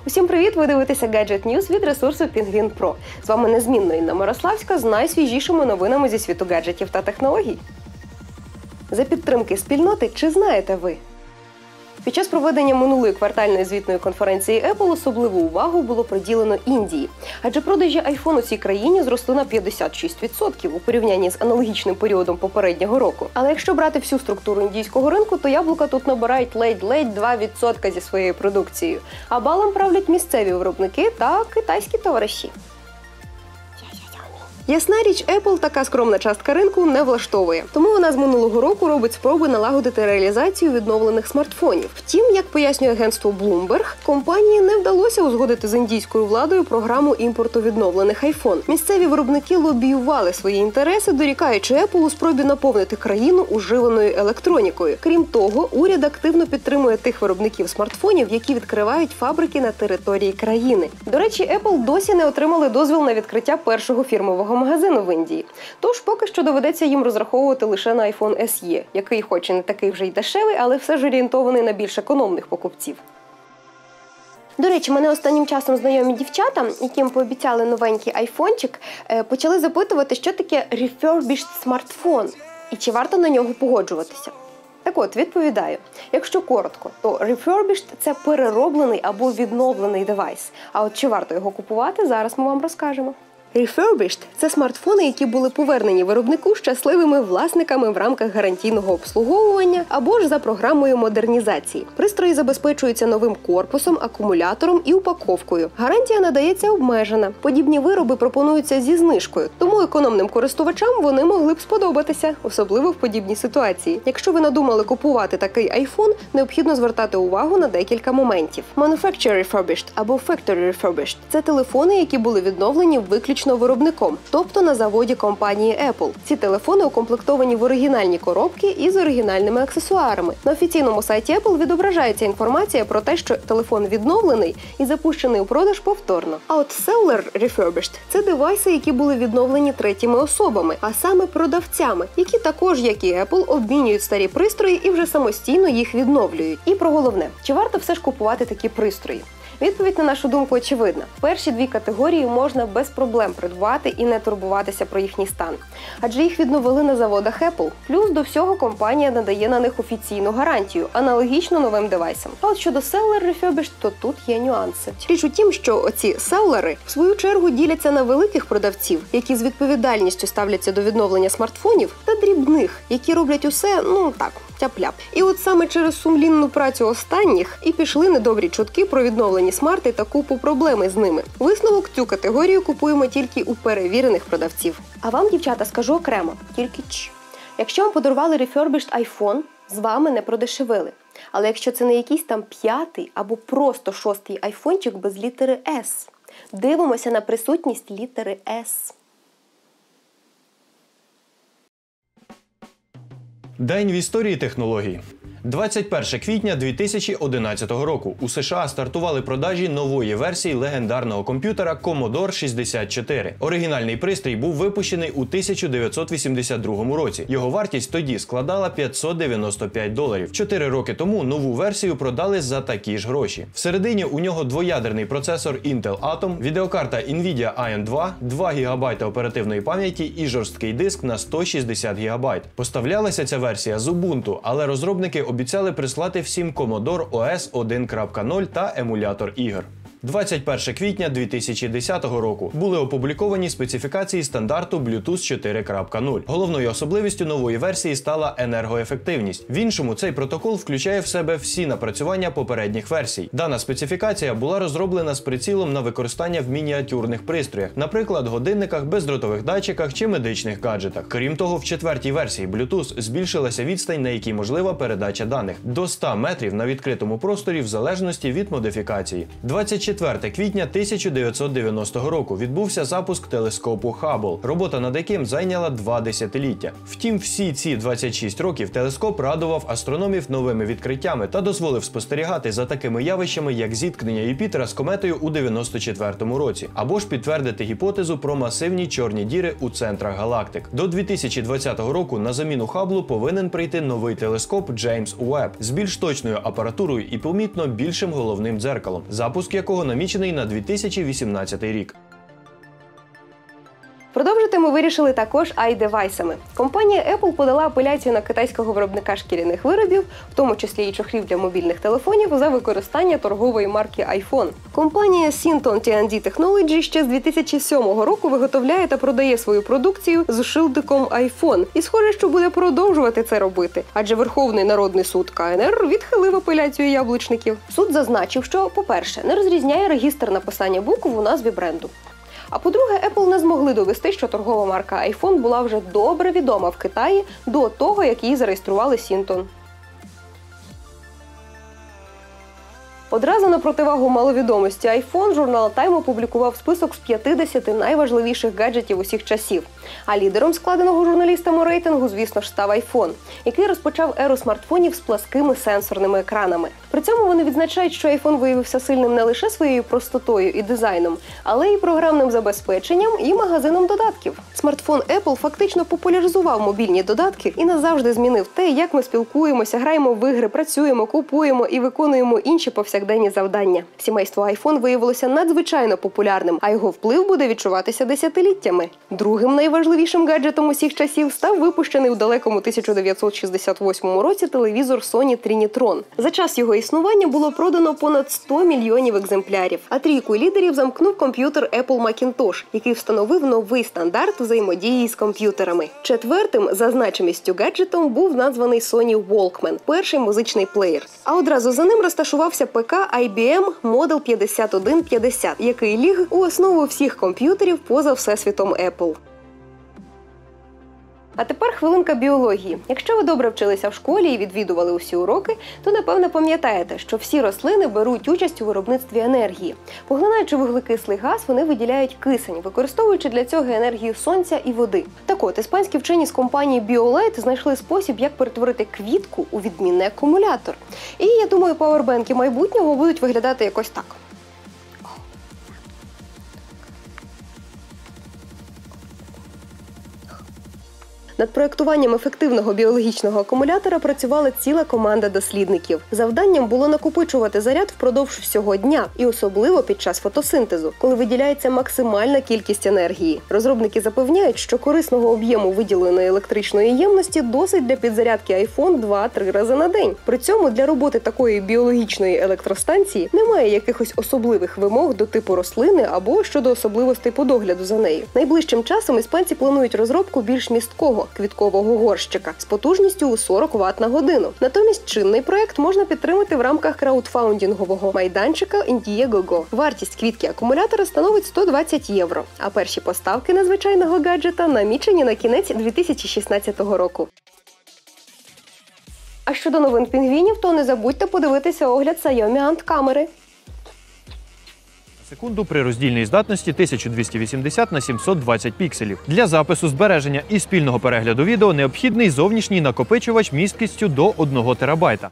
Усім привіт! Ви дивитеся Gadget News від ресурсу Penguin Pro. З вами незмінно Інна Мирославська з найсвіжішими новинами зі світу гаджетів та технологій. За підтримки спільноти, чи знаєте ви? Під час проведення минулої квартальної звітної конференції Apple особливу увагу було приділено Індії. Адже продажі iPhone у цій країні зросли на 56% у порівнянні з аналогічним періодом попереднього року. Але якщо брати всю структуру індійського ринку, то яблука тут набирають ледь-ледь 2% зі своєю продукцією. А балом правлять місцеві виробники та китайські товариші. Ясна річ, Apple така скромна частка ринку не влаштовує. Тому вона з минулого року робить спроби налагодити реалізацію відновлених смартфонів. Втім, як пояснює агентство Bloomberg, компанії не вдалося узгодити з індійською владою програму імпорту відновлених iPhone. Місцеві виробники лобіювали свої інтереси, дорікаючи Apple у спробі наповнити країну уживаною електронікою. Крім того, уряд активно підтримує тих виробників смартфонів, які відкривають фабрики на території країни. До речі, Apple досі не отримали дозвіл на відкриття першого фірмового магазину в Індії. Тож поки що доведеться їм розраховувати лише на iPhone SE, який хоч і не такий вже й дешевий, але все ж орієнтований на більш економних покупців. До речі, мене останнім часом знайомі дівчата, яким пообіцяли новенький айфончик, почали запитувати, що таке refurbished смартфон і чи варто на нього погоджуватися. Так от, відповідаю. Якщо коротко, то refurbished – це перероблений або відновлений девайс. А от чи варто його купувати, зараз ми вам розкажемо. Refurbished – це смартфони, які були повернені виробнику щасливими власниками в рамках гарантійного обслуговування або ж за програмою модернізації. Пристрої забезпечуються новим корпусом, акумулятором і упаковкою. Гарантія надається обмежена. Подібні вироби пропонуються зі знижкою, тому економним користувачам вони могли б сподобатися, особливо в подібній ситуації. Якщо ви надумали купувати такий iPhone, необхідно звертати увагу на декілька моментів. Manufacturer refurbished або factory refurbished – це телефони, які були відновлені виключно виробником, тобто на заводі компанії Apple. Ці телефони укомплектовані в оригінальні коробки і з оригінальними аксесуарами. На офіційному сайті Apple відображається інформація про те, що телефон відновлений і запущений у продаж повторно. А от Seller Refurbished – це девайси, які були відновлені третіми особами, а саме продавцями, які також, як і Apple, обмінюють старі пристрої і вже самостійно їх відновлюють. І про головне, чи варто все ж купувати такі пристрої? Відповідь, на нашу думку, очевидна. Перші дві категорії можна без проблем придбати і не турбуватися про їхній стан. Адже їх відновили на заводах Apple. Плюс до всього компанія надає на них офіційну гарантію, аналогічно новим девайсам. А от щодо Seller Refurbished, то тут є нюанси. Річ у тім, що оці селлери, в свою чергу, діляться на великих продавців, які з відповідальністю ставляться до відновлення смартфонів, та дрібних, які роблять усе, тяп-ляп. І от саме через сумлінну працю останніх і пішли недобрі чутки про відновлені смарти та купу проблеми з ними. Висновок: цю категорію купуємо тільки у перевірених продавців. А вам, дівчата, скажу окремо, тільки якщо вам подарували refurbished iPhone, з вами не продешевили. Але якщо це не якийсь там 5-й або просто 6-й айфончик без літери S, дивимося на присутність літери S. День в історії технологій. 21 квітня 2011 року у США стартували продажі нової версії легендарного комп'ютера Commodore 64. Оригінальний пристрій був випущений у 1982 році. Його вартість тоді складала $595. 4 роки тому нову версію продали за такі ж гроші. Всередині у нього двоядерний процесор Intel Atom, відеокарта Nvidia Ion 2, 2 ГБ оперативної пам'яті і жорсткий диск на 160 ГБ. Поставлялася ця версія з Ubuntu, але розробники обіцяли прислати всім Commodore OS 1.0 та емулятор ігор. 21 квітня 2010 року були опубліковані специфікації стандарту Bluetooth 4.0. Головною особливістю нової версії стала енергоефективність. В іншому цей протокол включає в себе всі напрацювання попередніх версій. Дана специфікація була розроблена з прицілом на використання в мініатюрних пристроях, наприклад, годинниках, бездротових датчиках чи медичних гаджетах. Крім того, в четвертій версії Bluetooth збільшилася відстань, на якій можлива передача даних – до 100 метрів на відкритому просторі в залежності від модифікації. 24 квітня 1990 року відбувся запуск телескопу Хаббл, робота над яким зайняла 2 десятиліття. Втім, всі ці 26 років телескоп радував астрономів новими відкриттями та дозволив спостерігати за такими явищами, як зіткнення Юпітера з кометою у 94 році, або ж підтвердити гіпотезу про масивні чорні діри у центрах галактик. До 2020 року на заміну Хабблу повинен прийти новий телескоп Джеймс Уебб з більш точною апаратурою і помітно більшим головним дзеркалом, запуск якого якого намічений на 2018 рік. Продовжити ми вирішили також iDevice-ами. Компанія Apple подала апеляцію на китайського виробника шкіряних виробів, в тому числі і чохлів для мобільних телефонів, за використання торгової марки iPhone. Компанія Synton T&D Technology ще з 2007 року виготовляє та продає свою продукцію з шилдиком iPhone. І схоже, що буде продовжувати це робити. Адже Верховний народний суд КНР відхилив апеляцію яблучників. Суд зазначив, що, по-перше, не розрізняє регістр написання букв у назві бренду. А по-друге, Apple не змогли довести, що торгова марка iPhone була вже добре відома в Китаї до того, як її зареєстрували Synton. Одразу на противагу маловідомості iPhone журнал Time опублікував список з 50 найважливіших гаджетів усіх часів. А лідером складеного журналістами рейтингу, звісно ж, став iPhone, який розпочав еру смартфонів з пласкими сенсорними екранами. При цьому вони відзначають, що iPhone виявився сильним не лише своєю простотою і дизайном, але й програмним забезпеченням і магазином додатків. Смартфон Apple фактично популяризував мобільні додатки і назавжди змінив те, як ми спілкуємося, граємо в ігри, працюємо, купуємо і виконуємо інші повсякденні завдання. Сімейство iPhone виявилося надзвичайно популярним, а його вплив буде відчуватися десятиліттями. Другим найважливішим гаджетом усіх часів став випущений у далекому 1968 році телевізор Sony Trinitron. За час його існування було продано понад 100 мільйонів екземплярів, а трійку лідерів замкнув комп'ютер Apple Macintosh, який встановив новий стандарт взаємодії з комп'ютерами. Четвертим за значимістю гаджетом був названий Sony Walkman – перший музичний плеєр. А одразу за ним розташувався ПК IBM Model 5150, який ліг у основу всіх комп'ютерів поза всесвітом Apple. А тепер хвилинка біології. Якщо ви добре вчилися в школі і відвідували усі уроки, то напевне пам'ятаєте, що всі рослини беруть участь у виробництві енергії. Поглинаючи вуглекислий газ, вони виділяють кисень, використовуючи для цього енергію сонця і води. Так от, іспанські вчені з компанії BioLite знайшли спосіб, як перетворити квітку у відмінний акумулятор. І, я думаю, павербенки майбутнього будуть виглядати якось так. Над проєктуванням ефективного біологічного акумулятора працювала ціла команда дослідників. Завданням було накопичувати заряд впродовж всього дня, і особливо під час фотосинтезу, коли виділяється максимальна кількість енергії. Розробники запевняють, що корисного об'єму виділеної електричної ємності досить для підзарядки iPhone 2-3 рази на день. При цьому для роботи такої біологічної електростанції немає якихось особливих вимог до типу рослини або щодо особливостей по догляду за нею. Найближчим часом іспанці планують розробку більш місткого квіткового горщика з потужністю у 40 Вт на годину. Натомість чинний проєкт можна підтримати в рамках краудфаундингового майданчика Indiegogo. Вартість квітки акумулятора становить 120 євро, а перші поставки надзвичайного гаджета намічені на кінець 2016 року. А щодо новин пінгвінів, то не забудьте подивитися огляд Xiaomi Ant-камери. Секунду при роздільній здатності 1280 на 720 пікселів. Для запису, збереження і спільного перегляду відео необхідний зовнішній накопичувач місткістю до 1 терабайта.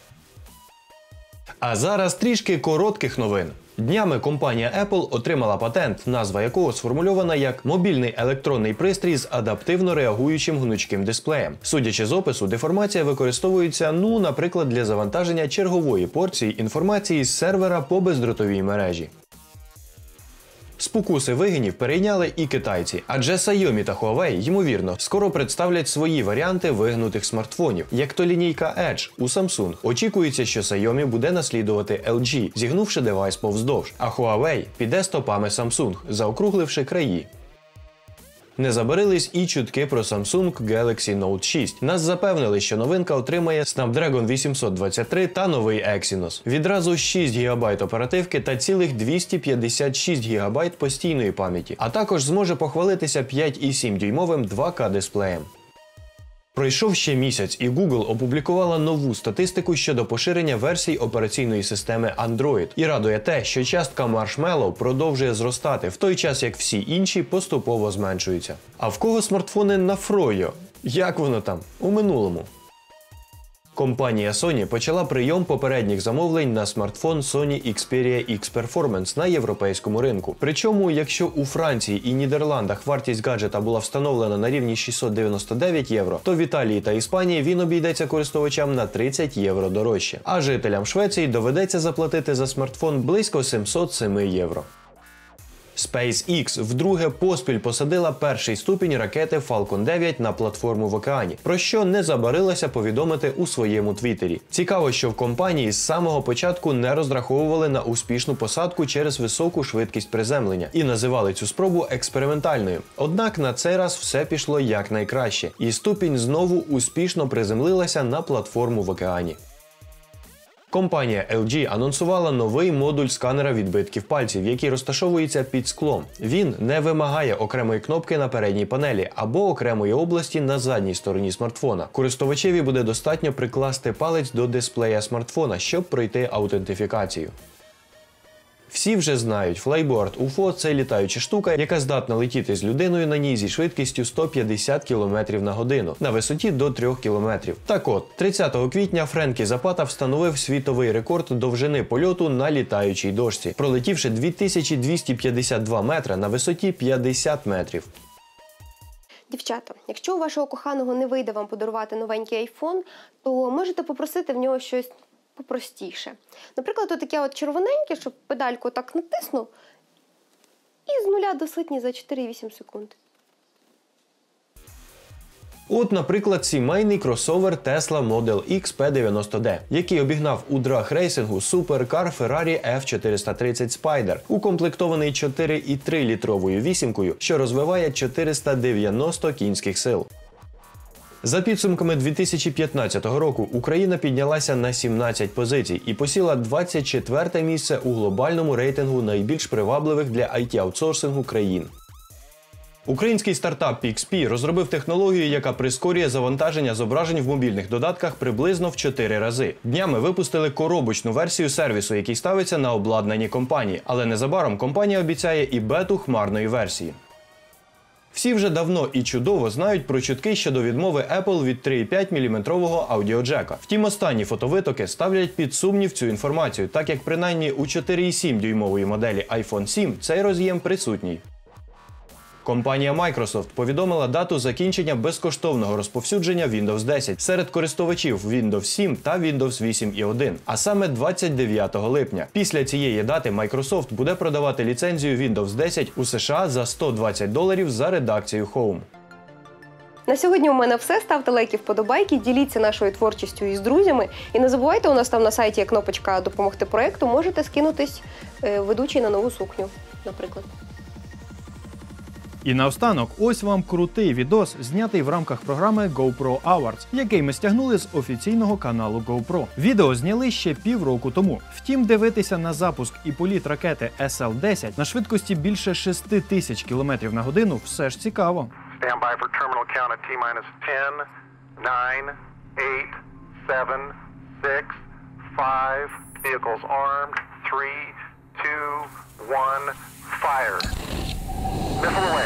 А зараз трішки коротких новин. Днями компанія Apple отримала патент, назва якого сформульована як «мобільний електронний пристрій з адаптивно реагуючим гнучким дисплеєм». Судячи з опису, деформація використовується, наприклад, для завантаження чергової порції інформації з сервера по бездротовій мережі. Спокуси вигинів перейняли і китайці, адже Xiaomi та Huawei, ймовірно, скоро представлять свої варіанти вигнутих смартфонів, як то лінійка Edge у Samsung. Очікується, що Xiaomi буде наслідувати LG, зігнувши девайс повздовж, а Huawei піде стопами Samsung, заокругливши краї. Не забарились і чутки про Samsung Galaxy Note 6. Нас запевнили, що новинка отримає Snapdragon 823 та новий Exynos. Відразу 6 ГБ оперативки та цілих 256 ГБ постійної пам'яті, а також зможе похвалитися 5,7-дюймовим 2К дисплеєм. Пройшов ще місяць, і Google опублікувала нову статистику щодо поширення версій операційної системи Android. І радує те, що частка Marshmallow продовжує зростати, в той час як всі інші поступово зменшуються. А в кого смартфони на Froyo? Як воно там? У минулому. Компанія Sony почала прийом попередніх замовлень на смартфон Sony Xperia X Performance на європейському ринку. Причому, якщо у Франції і Нідерландах вартість гаджета була встановлена на рівні 699 євро, то в Італії та Іспанії він обійдеться користувачам на 30 євро дорожче. А жителям Швеції доведеться заплатити за смартфон близько 707 євро. SpaceX вдруге поспіль посадила перший ступінь ракети Falcon 9 на платформу в океані, про що не забарилася повідомити у своєму твіттері. Цікаво, що в компанії з самого початку не розраховували на успішну посадку через високу швидкість приземлення і називали цю спробу експериментальною. Однак на цей раз все пішло якнайкраще, і ступінь знову успішно приземлилася на платформу в океані. Компанія LG анонсувала новий модуль сканера відбитків пальців, який розташовується під склом. Він не вимагає окремої кнопки на передній панелі або окремої області на задній стороні смартфона. Користувачеві буде достатньо прикласти палець до дисплея смартфона, щоб пройти аутентифікацію. Всі вже знають, Flyboard UFO – це літаюча штука, яка здатна летіти з людиною на ній зі швидкістю 150 км на годину, на висоті до 3 км. Так от, 30 квітня Френкі Запата встановив світовий рекорд довжини польоту на літаючій дошці, пролетівши 2252 метри на висоті 50 метрів. Дівчата, якщо у вашого коханого не вийде вам подарувати новенький айфон, то можете попросити в нього щось попростіше. Наприклад, таке от червоненьке, щоб педальку так натиснув, і з 0 до сотні за 4,8 секунд. От, наприклад, сімейний кросовер Tesla Model X P90D, який обігнав у драг-рейсингу суперкар Ferrari F430 Spider, укомплектований 4,3-літровою вісімкою, що розвиває 490 кінських сил. За підсумками 2015 року Україна піднялася на 17 позицій і посіла 24-те місце у глобальному рейтингу найбільш привабливих для IT-аутсорсингу країн. Український стартап PixP розробив технологію, яка прискорює завантаження зображень в мобільних додатках приблизно в 4 рази. Днями випустили коробочну версію сервісу, який ставиться на обладнанні компанії, але незабаром компанія обіцяє і бету хмарної версії. Всі вже давно і чудово знають про чутки щодо відмови Apple від 3,5-мм аудіоджека. Втім, останні фотовитоки ставлять під сумнів цю інформацію, так як принаймні у 4,7-дюймової моделі iPhone 7 цей роз'єм присутній. Компанія Microsoft повідомила дату закінчення безкоштовного розповсюдження Windows 10 серед користувачів Windows 7 та Windows 8.1, а саме 29 липня. Після цієї дати Microsoft буде продавати ліцензію Windows 10 у США за $120 за редакцію Home. На сьогодні у мене все. Ставте лайки, вподобайки, діліться нашою творчістю із друзями. І не забувайте, у нас там на сайті є кнопочка «Допомогти проєкту», можете скинутись ведучій на нову сукню, наприклад. І наостанок, ось вам крутий відос, знятий в рамках програми GoPro Awards, який ми стягнули з офіційного каналу GoPro. Відео зняли ще півроку тому. Втім, дивитися на запуск і політ ракети SL-10 на швидкості більше 6000 км на годину все ж цікаво. Stand by for terminal count at T-minus 10, 9, 8, 7, 6, 5, vehicles armed, 3, 2, 1, fire. Missile away.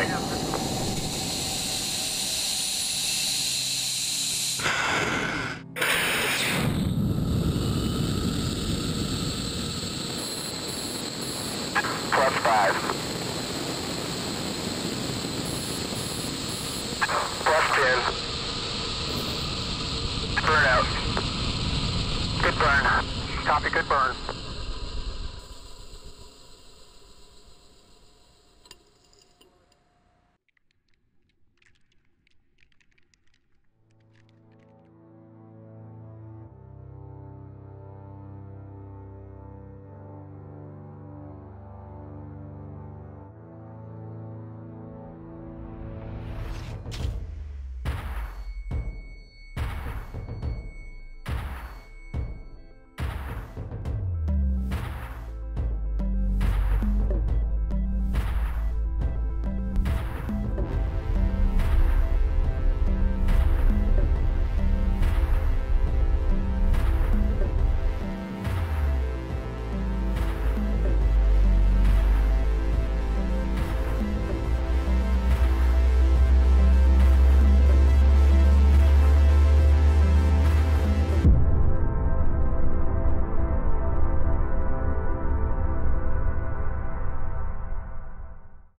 Plus 5. Plus 10. Burn out. Good burn. Copy, good burn.